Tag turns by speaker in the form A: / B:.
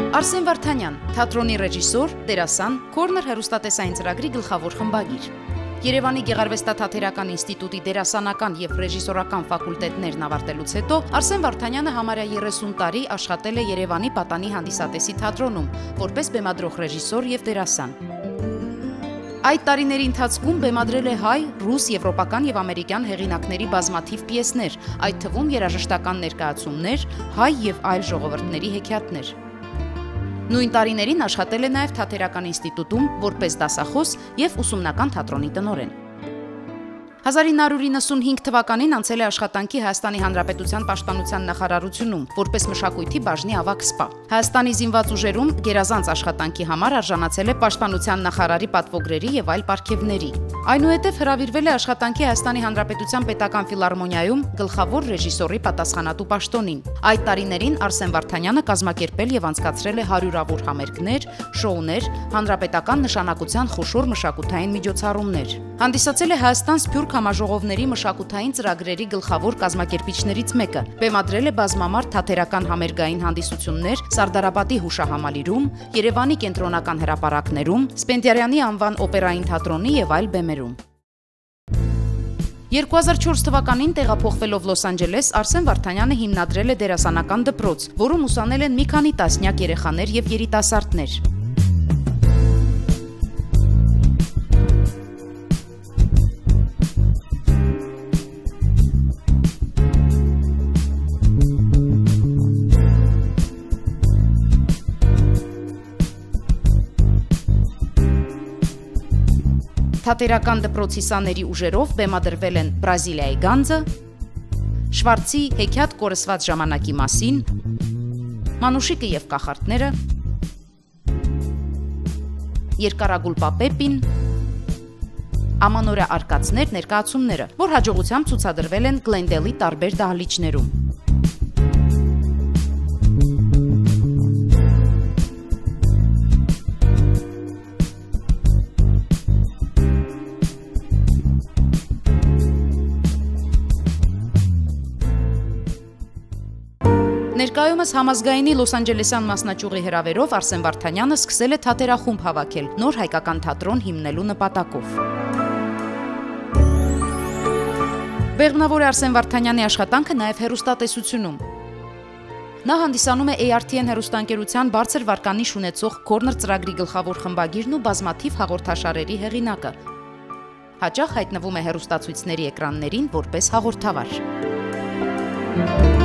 A: Արսեն Վարդանյան, թատրոնի ռեժիսոր, դերասան, Corner հեռուստատեսային ծրագրի գլխավոր խմբագիր։ Երևանի Գեղարվեստաթատերական ինստիտուտի դերասանական եւ ռեժիսորական ֆակուլտետներն ավարտելուց հետո Արսեն Վարդանյանը համարյա 30 տարի աշխատել է Երևանի Պատանի հանդիսատեսի թատրոնում, որպես բեմադրող ռեժիսոր եւ դերասան։ Այդ տարիների ընթացքում բեմադրել է հայ, ռուս, եվրոպական եւ ամերիկյան հեղինակների բազմաթիվ պիեսներ, այդ թվում երաժշտական ներկայացումներ, հայ եւ այլ ժողովուրդների հեքիաթներ։ Նույն տարիներին աշխատել է նաև Թատերական ինստիտուտում որպես դասախոս եւ ուսումնական թատրոնի տնօրեն։ 1995 թվականին անցել է աշխատանքի Հայաստանի Հանրապետության Պաշտպանության նախարարությունում, որպես մշակույթի բաժնի ավագ սպա։ Հայաստանի զինված ուժերում գերազանց աշխատանքի համար արժանացել է Պաշտպանության նախարարի պատվոգրերի եւ այլ պարգևների։ Այնուհետև հրավիրվել է աշխատանքի Հայաստանի Հանրապետության Պետական ֆիլհարմոնիայում գլխավոր ռեժիսորի պատասխանատու պաշտոնին։ Այդ տարիներին Արսեն Վարդանյանը կազմակերպել եւ անցկացրել է հարյուրավոր համերգներ, շոուներ, հանրապետական նշանակության խոշոր մշակութային միջոցառումներ։ Հանդիսացել է Հայաստան Սփյուռք համաժողովների մշակութային ծրագրերի գլխավոր կազմակերպիչներից մեկը։ Բեմադրել է բազմամարդ թատերական համերգային հանդիսություններ Սարդարապատի հուշահամալիրում, Երևանի կենտրոնական հրապարակներում, Սպենդիարյանի անվան օպերային թատրոնի եւ այլ բեմերում։ 2004 թվականին տեղափոխվելով Լոս Անջելես, Արսեն Վարդանյանը հիմնադրել է դերասանական դպրոց, որում ուսանել են մի քանի տասնյակ երեխաներ եւ երիտասարդներ։ Թատերական դպրոցի սաների ուժերով բեմադրվել են Բրազիլիայի գանձը, Շվարցի հեքիաթ կորսված ժամանակի մասին, Մանուշիկը եւ կախարդները, Երկարագուլ Պապեպին, Ամանորյա արկածներ ներկայացումները, որ հաջողությամբ ցուցադրվել են Գլենդելի տարբեր դահլիճներում։ Ներկայումս համազգայինի Լոս Անջելեսյան մասնաճյուղի հրավերով Արսեն Վարդանյանը սկսել է թատերախումբ հավաքել նոր հայկական թատրոն հիմնելու նպատակով։ Բեղմնավոր է Արսեն Վարդանյանի աշխատանքը նաև հեռուստատեսությունում։ Նա հանդիսանում է ARTN հեռուստաընկերության բարձր վարկանիշ ունեցող Corner ծրագրի գլխավոր խմբագիրն ու բազմաթիվ հաղորդաշարերի հեղինակը։ Հաճախ հայտնվում է հեռուստացույցների էկրաններին որպես հաղորդավար։